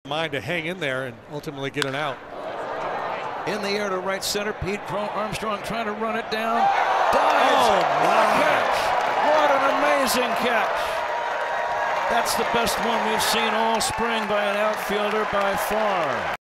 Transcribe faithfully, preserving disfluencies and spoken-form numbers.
mind to hang in there and ultimately get an out. In the air to right center, Pete Crow-Armstrong trying to run it down. Dives. Oh, What a catch! What an amazing catch! That's the best one we've seen all spring by an outfielder by far.